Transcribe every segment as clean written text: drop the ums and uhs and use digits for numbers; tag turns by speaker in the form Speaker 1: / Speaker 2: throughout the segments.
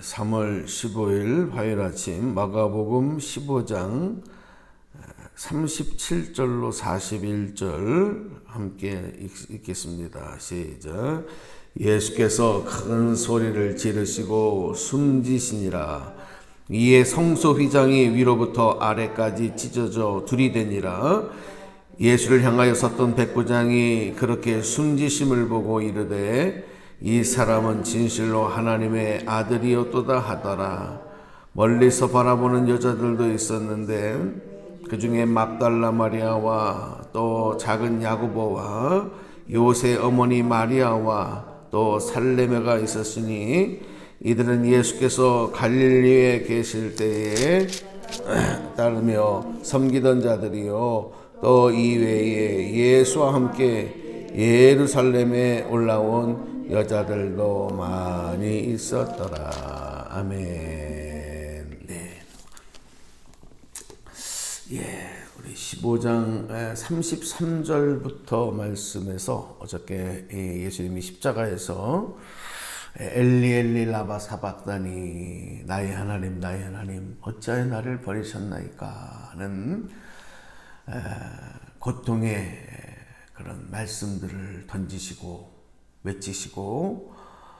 Speaker 1: 3월 15일 화요일 아침 마가복음 15장 37절로 41절 함께 읽겠습니다. 시작. 예수께서 큰 소리를 지르시고 숨지시니라. 이에 성소 휘장이 위로부터 아래까지 찢어져 둘이 되니라. 예수를 향하여 섰던 백부장이 그렇게 숨지심을 보고 이르되 이 사람은 진실로 하나님의 아들이었도다 하더라. 멀리서 바라보는 여자들도 있었는데 그 중에 막달라 마리아와 또 작은 야고보와 요새 어머니 마리아와 또 살레메가 있었으니 이들은 예수께서 갈릴리에 계실 때에 따르며 섬기던 자들이요 또 이외에 예수와 함께 예루살렘에 올라온 여자들도 많이 있었더라. 아멘. 네. 우리 15장 33절부터 말씀에서 어저께 예수님이 십자가에서 엘리 엘리 라바 사박다니 나의 하나님 나의 하나님 어찌하여 나를 버리셨나이까 하는 고통의 그런 말씀들을 던지시고 외치시고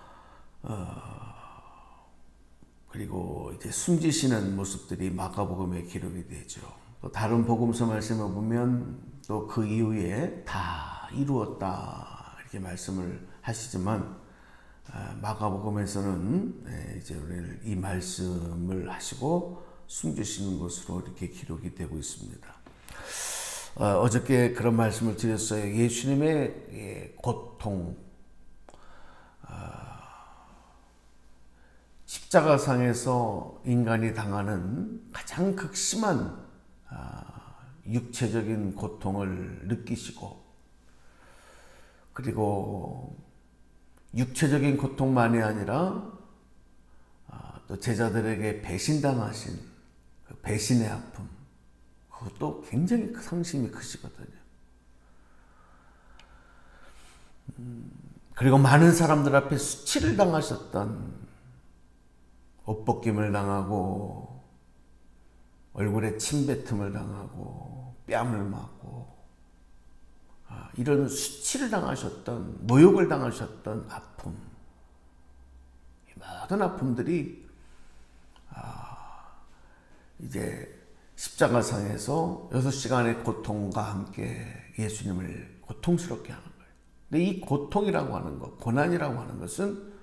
Speaker 1: 그리고 이제 숨지시는 모습들이 마가복음에 기록이 되죠. 또 다른 복음서 말씀을 보면 또 그 이후에 다 이루었다 이렇게 말씀을 하시지만 마가복음에서는 이제 우리를 이 말씀을 하시고 숨지시는 것으로 이렇게 기록이 되고 있습니다. 어저께 그런 말씀을 드렸어요. 예수님의 고통, 십자가상에서 인간이 당하는 가장 극심한 육체적인 고통을 느끼시고 그리고 육체적인 고통만이 아니라 또 제자들에게 배신당하신 그 배신의 아픔 그것도 굉장히 상심이 크시거든요. 그리고 많은 사람들 앞에 수치를 당하셨던 옷벗김을 당하고 얼굴에 침뱉음을 당하고 뺨을 맞고 이런 수치를 당하셨던 모욕을 당하셨던 아픔 이 모든 아픔들이 이제 십자가상에서 6시간의 고통과 함께 예수님을 고통스럽게 하는 거예요. 근데 이 고통이라고 하는 것, 고난이라고 하는 것은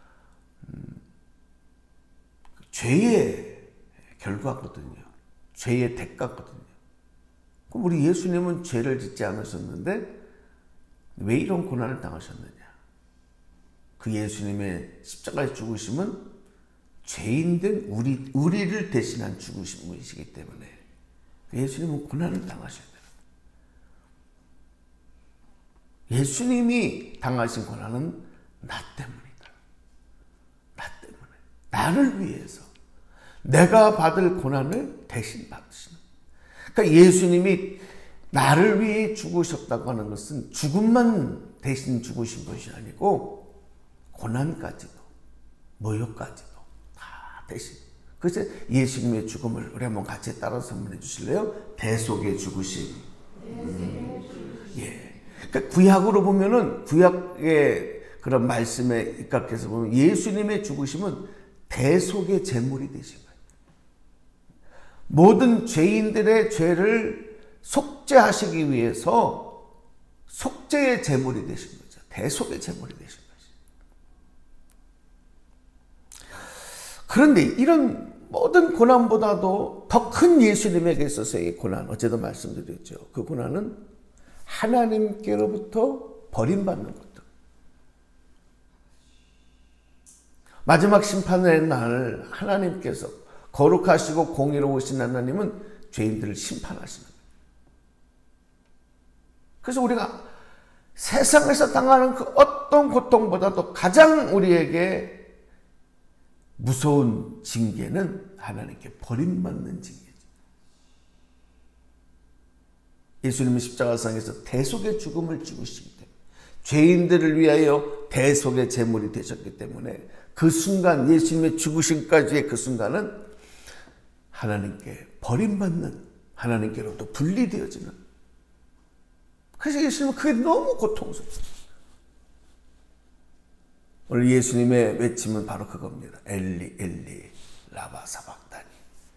Speaker 1: 죄의 결과거든요. 죄의 대가거든요. 그럼 우리 예수님은 죄를 짓지 않으셨는데 왜 이런 고난을 당하셨느냐? 그 예수님의 십자가의 죽으심은 죄인된 우리를 대신한 죽으심이시기 때문에 예수님은 고난을 당하셔야 돼요. 예수님이 당하신 고난은 나 때문이다. 나 때문에. 나를 위해서. 내가 받을 고난을 대신 받으시는. 그러니까 예수님이 나를 위해 죽으셨다고 하는 것은 죽음만 대신 죽으신 것이 아니고 고난까지도 모욕까지도 다 대신. 그래서 예수님의 죽음을 우리 한번 같이 따라서 설명해 주실래요? 대속의 죽으심. 예. 그러니까 구약으로 보면은 구약의 그런 말씀에 입각해서 보면 예수님의 죽으심은 대속의 제물이 되신 거예요. 모든 죄인들의 죄를 속죄하시기 위해서 속죄의 제물이 되신 거죠. 대속의 제물이 되신 거죠. 그런데 이런 모든 고난보다도 더 큰 예수님에게 있어서의 고난, 어제도 말씀드렸죠. 그 고난은 하나님께로부터 버림받는 것들. 마지막 심판의 날 하나님께서 거룩하시고 공의로우신 하나님은 죄인들을 심판하시는 거예요. 그래서 우리가 세상에서 당하는 그 어떤 고통보다도 가장 우리에게 무서운 징계는 하나님께 버림받는 징계죠. 예수님은 십자가상에서 대속의 죽음을 죽으시기 때문에 죄인들을 위하여 대속의 제물이 되셨기 때문에 그 순간, 예수님의 죽으심까지의 그 순간은 하나님께 버림받는, 하나님께로부터 분리되어지는. 그래서 예수님은 그게 너무 고통스러워요. 오늘 예수님의 외침은 바로 그겁니다. 엘리 엘리 라마 사박다니.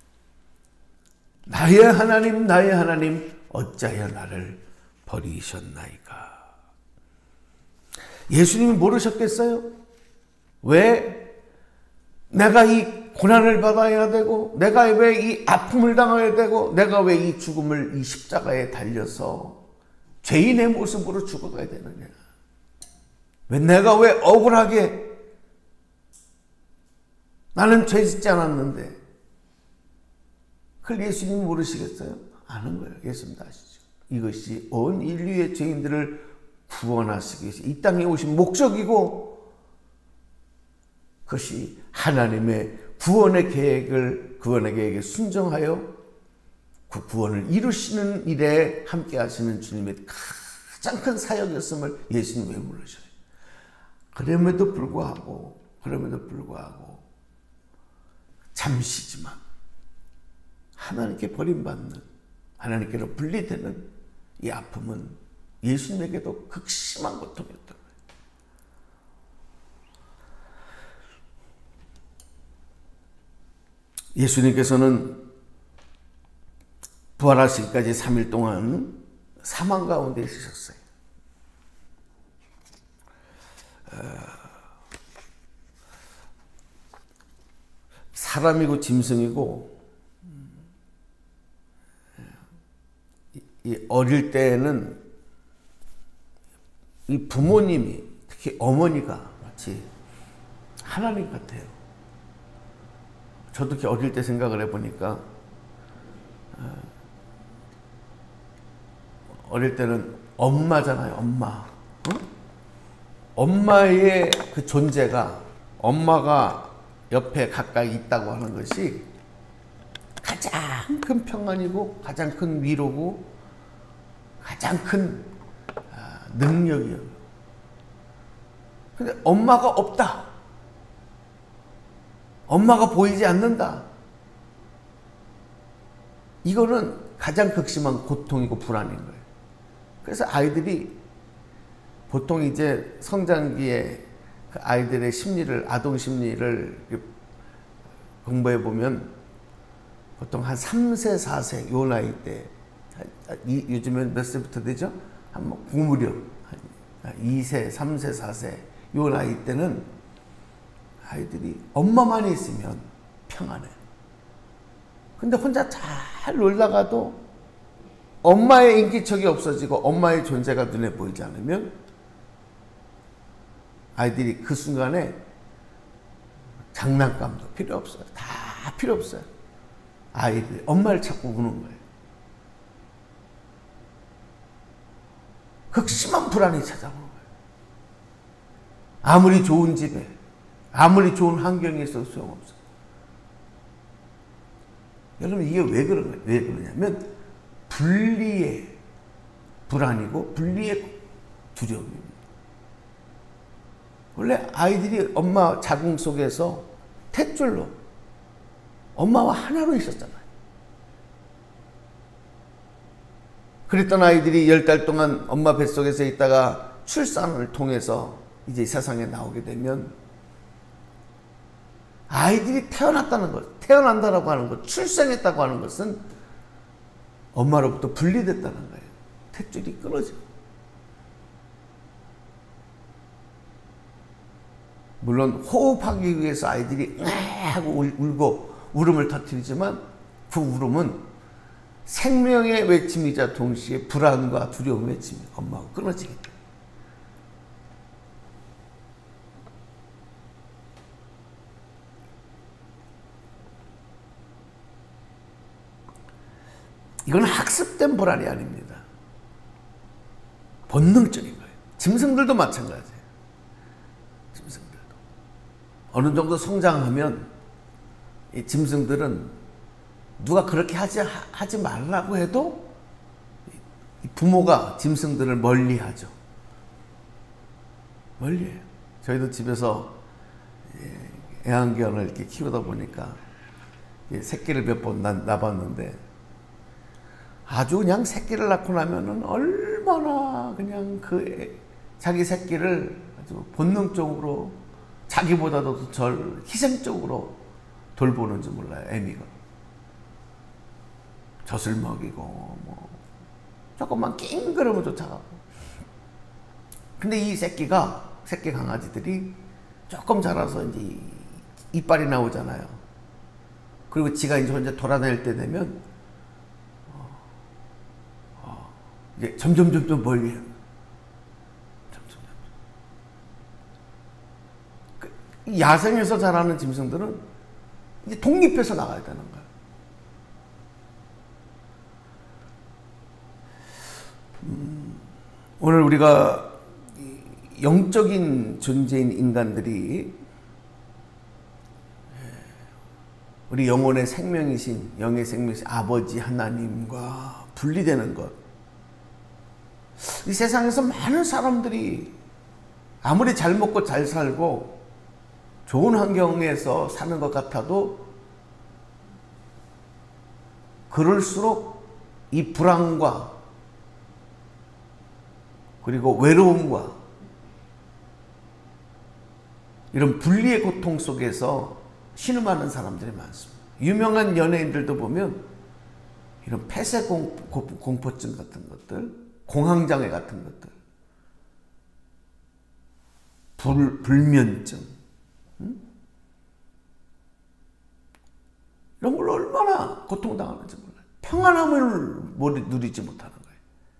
Speaker 1: 나의 하나님 나의 하나님 어찌하여 나를 버리셨나이까. 예수님이 모르셨겠어요? 왜 내가 이 고난을 받아야 되고, 내가 왜 이 아픔을 당해야 되고, 내가 왜 이 죽음을 이 십자가에 달려서 죄인의 모습으로 죽어가야 되느냐. 내가 왜 억울하게, 나는 죄 짓지 않았는데. 그걸 예수님이 모르시겠어요? 아는 거예요. 예수님도 아시죠. 이것이 온 인류의 죄인들을 구원하시기 위해서 이 땅에 오신 목적이고, 그것이 하나님의 구원의 계획에 순종하여 그 구원을 이루시는 일에 함께 하시는 주님의 가장 큰 사역이었음을 예수님이 왜 모르셔요? 그럼에도 불구하고 잠시지만 하나님께 버림받는, 하나님께로 분리되는 이 아픔은 예수님에게도 극심한 고통이었던 거예요. 예수님께서는 부활하시기까지 3일 동안 사망 가운데 있으셨어요. 사람이고 짐승이고, 이 어릴 때는 이 부모님이, 특히 어머니가 마치 하나님 같아요. 저도 이렇게 어릴 때 생각을 해보니까, 어릴 때는 엄마잖아요, 엄마. 엄마의 그 존재가, 엄마가 옆에 가까이 있다고 하는 것이 가장 큰 평안이고, 가장 큰 위로고, 가장 큰 능력이에요. 근데 엄마가 없다. 엄마가 보이지 않는다. 이거는 가장 극심한 고통이고 불안인 거예요. 그래서 아이들이 보통 이제 성장기에 그 아이들의 심리를, 아동 심리를 공부해 보면 보통 한 3세, 4세 요 나이 때, 요즘엔 몇 세부터 되죠? 한 뭐 구무렵, 2세, 3세, 4세 요 나이 때는 아이들이 엄마만 있으면 평안해요. 근데 혼자 잘 놀다가도 엄마의 인기척이 없어지고 엄마의 존재가 눈에 보이지 않으면 아이들이 그 순간에 장난감도 필요 없어요. 다 필요 없어요. 아이들이 엄마를 찾고 우는 거예요. 극심한 불안이 찾아오는 거예요. 아무리 좋은 집에, 아무리 좋은 환경에 있어도 소용없어요. 여러분, 이게 왜 그러냐면 분리의 불안이고 분리의 두려움입니다. 원래 아이들이 엄마 자궁 속에서 탯줄로 엄마와 하나로 있었잖아요. 그랬던 아이들이 10달 동안 엄마 뱃속에서 있다가 출산을 통해서 이제 세상에 나오게 되면 아이들이 태어났다는 것, 태어난다라고 하는 것, 출생했다고 하는 것은 엄마로부터 분리됐다는 거예요. 탯줄이 끊어지고. 물론 호흡하기 위해서 아이들이 하고 울고 울음을 터뜨리지만 그 울음은 생명의 외침이자 동시에 불안과 두려움의 외침이 엄마하고 끊어지기 때문에. 이건 학습된 불안이 아닙니다. 본능적인 거예요. 짐승들도 마찬가지예요. 짐승들도. 어느 정도 성장하면 이 짐승들은 누가 그렇게 하지 말라고 해도 부모가 짐승들을 멀리하죠. 멀리해요. 저희도 집에서 애완견을 이렇게 키우다 보니까 새끼를 몇 번 낳았는데 아주 그냥 새끼를 낳고 나면은 얼마나 그냥 자기 새끼를 아주 본능적으로 자기보다도 덜 희생적으로 돌보는지 몰라요. 애미가 젖을 먹이고 뭐 조금만 낑그러면 쫓아가고. 근데 이 새끼 강아지들이 조금 자라서 이제 이빨이 나오잖아요. 그리고 지가 이제 혼자 돌아다닐 때 되면 이제 점점 멀리 해요. 야생에서 자라는 짐승들은 이제 독립해서 나가야 되는 거예요. 오늘 우리가 영적인 존재인 인간들이 우리 영혼의 생명이신 영의 생명이신 아버지 하나님과 분리되는 것. 이 세상에서 많은 사람들이 아무리 잘 먹고 잘 살고 좋은 환경에서 사는 것 같아도 그럴수록 이 불안과 그리고 외로움과 이런 분리의 고통 속에서 신음하는 사람들이 많습니다. 유명한 연예인들도 보면 이런 폐쇄 공포증 같은 것들, 공황장애 같은 것들, 불면증, 이런 걸 얼마나 고통당하는지 몰라요. 평안함을 누리지 못하는 거예요.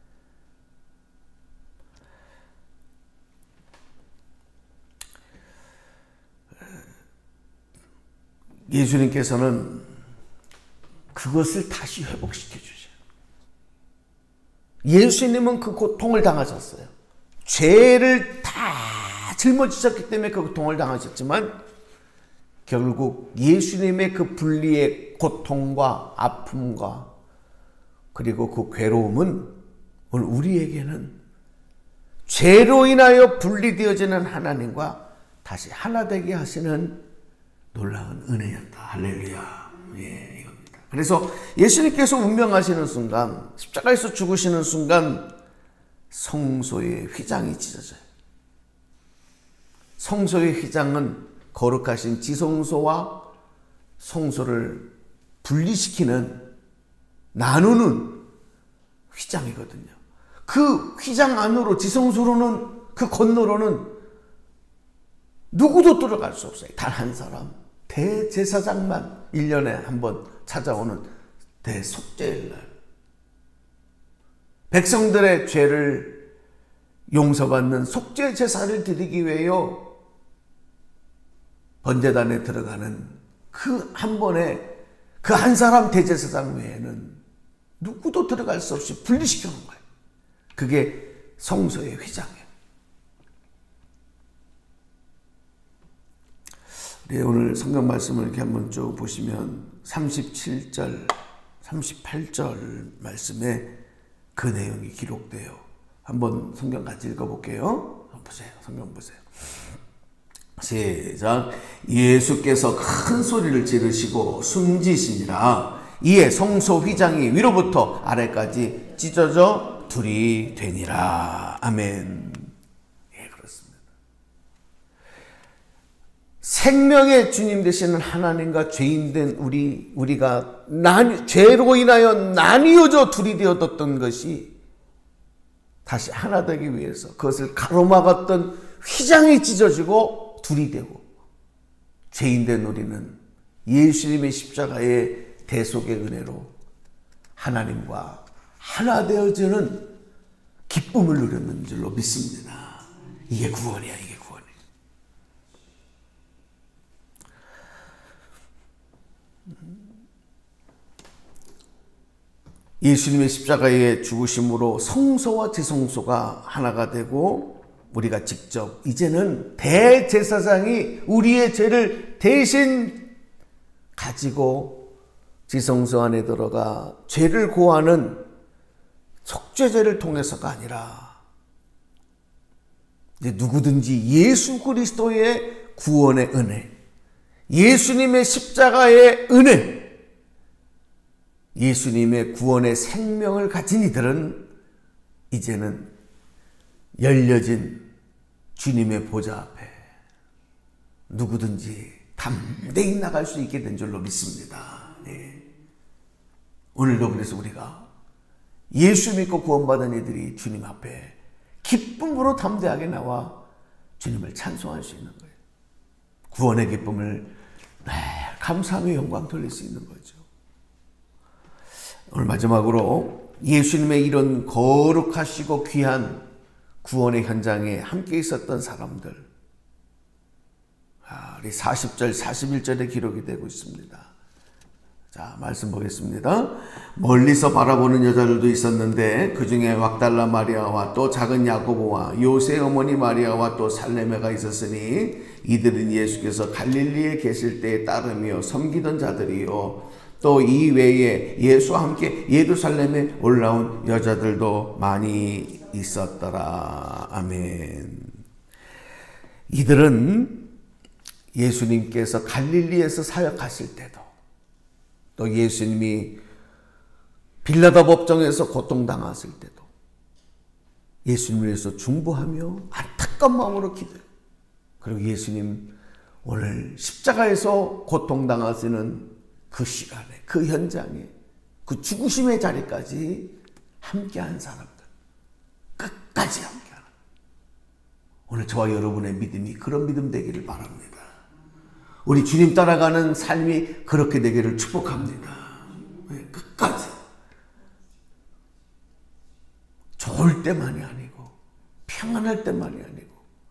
Speaker 1: 예수님께서는 그것을 다시 회복시켜 주세요. 예수님은 그 고통을 당하셨어요. 죄를 다 짊어지셨기 때문에 그 고통을 당하셨지만 결국 예수님의 그 분리의 고통과 아픔과 그리고 그 괴로움은 오늘 우리에게는 죄로 인하여 분리되어지는 하나님과 다시 하나 되게 하시는 놀라운 은혜였다. 할렐루야. 예, 이겁니다. 그래서 예수님께서 운명하시는 순간, 십자가에서 죽으시는 순간 성소의 휘장이 찢어져요. 성소의 휘장은 거룩하신 지성소와 성소를 분리시키는, 나누는 휘장이거든요. 그 휘장 안으로, 지성소로는, 그 건너로는 누구도 들어갈 수 없어요. 단 한 사람. 대제사장만 1년에 한 번 찾아오는 대속죄일날. 백성들의 죄를 용서받는 속죄 제사를 드리기 위하여 번제단에 들어가는 그 한 번에 그 한 사람 대제사장 외에는 누구도 들어갈 수 없이 분리시켜 놓은 거예요. 그게 성소의 휘장이에요. 네, 오늘 성경 말씀을 이렇게 한번 쭉 보시면 37절, 38절 말씀에 그 내용이 기록돼요. 한번 성경 같이 읽어볼게요. 보세요. 성경 보세요. 시작. 예수께서 큰 소리를 지르시고 숨지시니라. 이에 성소 휘장이 위로부터 아래까지 찢어져 둘이 되니라. 아멘. 예, 그렇습니다. 생명의 주님 되시는 하나님과 죄인된 우리가 죄로 인하여 나뉘어져 둘이 되어졌던 것이 다시 하나 되기 위해서 그것을 가로막았던 휘장이 찢어지고 둘이 되고, 죄인된 우리는 예수님의 십자가의 대속의 은혜로 하나님과 하나 되어지는 기쁨을 누렸는 줄로 믿습니다. 이게 구원이야, 이게 구원이야. 예수님의 십자가의 죽으심으로 성소와 지성소가 하나가 되고, 우리가 직접 이제는 대제사장이 우리의 죄를 대신 가지고 지성소 안에 들어가 죄를 고하는 속죄제를 통해서가 아니라 이제 누구든지 예수 그리스도의 구원의 은혜, 예수님의 십자가의 은혜, 예수님의 구원의 생명을 가진 이들은 이제는 열려진 주님의 보좌 앞에 누구든지 담대히 나갈 수 있게 된 줄로 믿습니다. 네. 오늘도 그래서 우리가 예수 믿고 구원받은 이들이 주님 앞에 기쁨으로 담대하게 나와 주님을 찬송할 수 있는 거예요. 구원의 기쁨을 감사하며 영광 돌릴 수 있는 거죠. 오늘 마지막으로 예수님의 이런 거룩하시고 귀한 구원의 현장에 함께 있었던 사람들, 우리 40절, 41절에 기록이 되고 있습니다. 자, 말씀 보겠습니다. 멀리서 바라보는 여자들도 있었는데 그 중에 왁달라 마리아와 또 작은 야고보와 요새 어머니 마리아와 또 살레메가 있었으니 이들은 예수께서 갈릴리에 계실 때에 따르며 섬기던 자들이요 또 이 외에 예수와 함께 예루살렘에 올라온 여자들도 많이 있었더라. 아멘. 이들은 예수님께서 갈릴리에서 사역하실 때도 또 예수님이 빌라다 법정에서 고통당했을 때도 예수님을 위해서 중보하며 안타까운 마음으로 기도해요. 그리고 예수님 오늘 십자가에서 고통당하시는 그 시간에, 그 현장에, 그 죽으심의 자리까지 함께한 사람들, 끝까지 함께하는, 오늘 저와 여러분의 믿음이 그런 믿음 되기를 바랍니다. 우리 주님 따라가는 삶이 그렇게 되기를 축복합니다. 끝까지. 좋을 때만이 아니고 평안할 때만이 아니고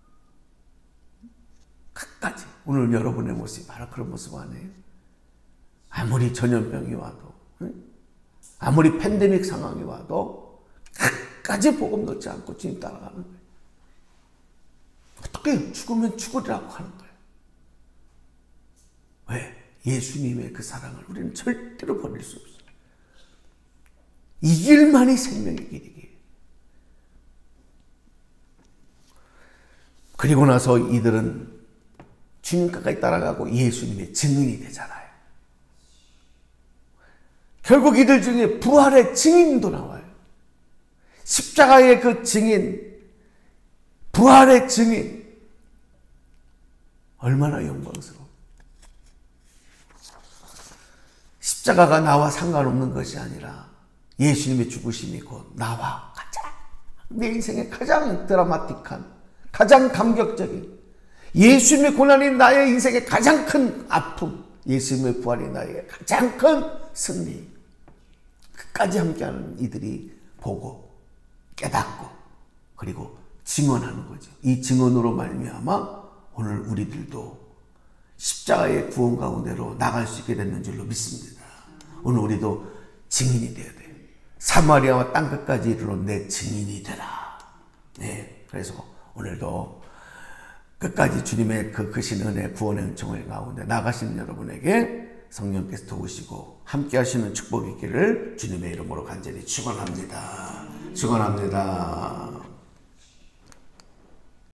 Speaker 1: 끝까지. 오늘 여러분의 모습이 바로 그런 모습 아니에요? 아무리 전염병이 와도, 아무리 팬데믹 상황이 와도 끝까지 복음 놓지 않고 주님 따라가는 거예요. 어떻게 죽으면 죽으리라고 하는 거예요. 왜? 예수님의 그 사랑을 우리는 절대로 버릴 수 없어요. 이 길만이 생명의 길이기에. 그리고 나서 이들은 주님 가까이 따라가고 예수님의 증인이 되잖아요. 결국 이들 중에 부활의 증인도 나와요. 십자가의 그 증인, 부활의 증인, 얼마나 영광스러워. 십자가가 나와 상관없는 것이 아니라 예수님의 죽으심이 곧 나와 가장, 내 인생의 가장 드라마틱한, 가장 감격적인, 예수님의 고난이 나의 인생의 가장 큰 아픔, 예수님의 부활이 나에게 가장 큰 승리, 끝까지 함께하는 이들이 보고 깨닫고 그리고 증언하는 거죠. 이 증언으로 말미암아 오늘 우리들도 십자가의 구원 가운데로 나갈 수 있게 됐는 줄로 믿습니다. 오늘 우리도 증인이 되어야 돼요. 사마리아와 땅끝까지 이르러 내 증인이 되라. 네, 그래서 오늘도 끝까지 주님의 그 크신 은혜, 구원의 은총을 가운데 나가시는 여러분에게 성령께서 도우시고 함께 하시는 축복이 있기를 주님의 이름으로 간절히 축원합니다. 축원합니다.